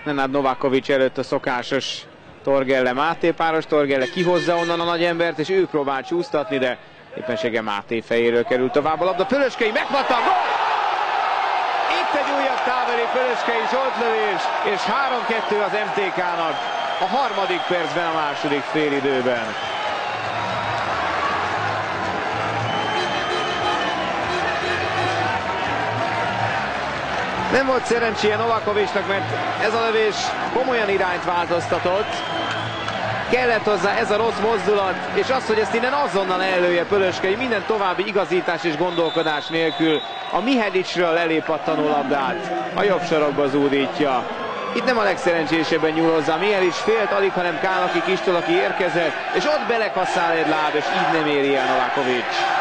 Nenad Novakovic előtt a szokásos Torghelle-Máté páros. Torghelle kihozza onnan a nagy embert, és ő próbál csúsztatni, de éppenséggel Máté fejéről került tovább a labda. Pölöskei megpattan, gól! Itt egy újabb távoli Pölöskei zsoltlövés, és 3-2 az MTK-nak a harmadik percben a második félidőben. Nem volt szerencséje Novakovicnak, mert ez a lövés komolyan irányt változtatott. Kellett hozzá ez a rossz mozdulat, és az, hogy ezt innen azonnal ellője Pölöskei, minden további igazítás és gondolkodás nélkül a Mihelicsről elépattanó labdát a jobb sarokba zúdítja. Itt nem a legszerencsésebben nyúl hozzá Mihelics, félt alig, hanem Kálnoky Kistól, aki érkezett, és ott belekasszál egy láb, és így nem éri el Novakovic.